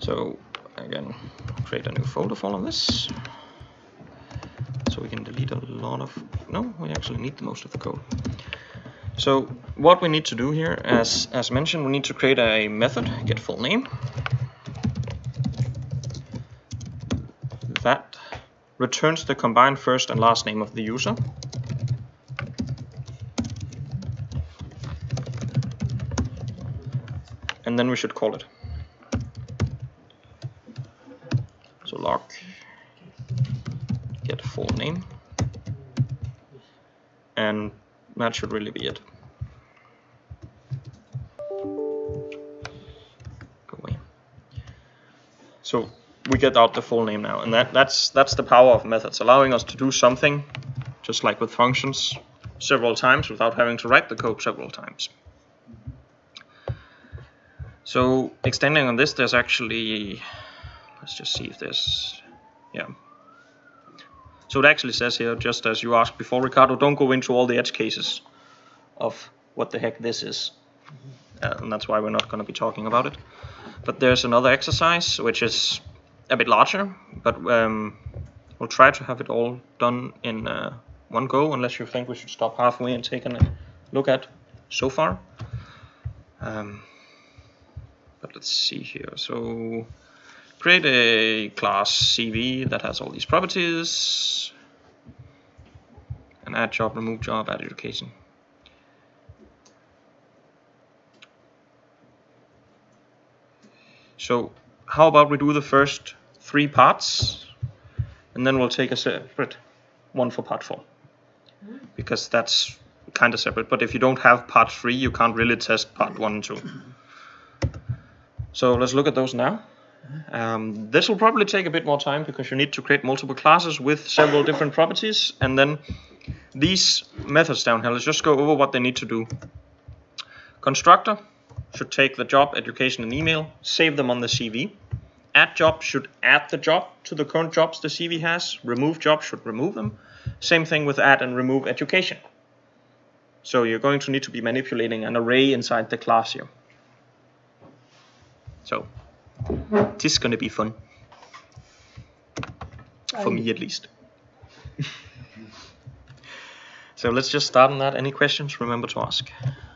So again, create a new folder for all of this. So we can delete a lot of, no, we actually need the most of the code. So what we need to do here, as mentioned, we need to create a method, get full name, that returns the combined first and last name of the user. And then we should call it. So log get full name, and that should really be it. Go away. So we get out the full name now, and that's the power of methods, allowing us to do something just like with functions several times without having to write the code several times. So extending on this, there's actually, let's just see if there's, yeah. So it actually says here, just as you asked before, Ricardo, don't go into all the edge cases of what the heck this is. And that's why we're not going to be talking about it. But there's another exercise, which is a bit larger, but we'll try to have it all done in one go, unless you think we should stop halfway and take a look at so far. But let's see here. So create a class CV that has all these properties, and add job, remove job, add education. So how about we do the first 3 parts, and then we'll take a separate one for part 4, because that's kind of separate. But if you don't have part 3, you can't really test part 1 and 2. So let's look at those now. This will probably take a bit more time because you need to create multiple classes with several different properties, and then these methods down here, let's just go over what they need to do. Constructor should take the job, education, and email, save them on the CV. Add job should add the job to the current jobs the CV has. Remove job should remove them. Same thing with add and remove education. So you're going to need to be manipulating an array inside the class here. So this is going to be fun. For me at least. So let's just start on that. Any questions? Remember to ask.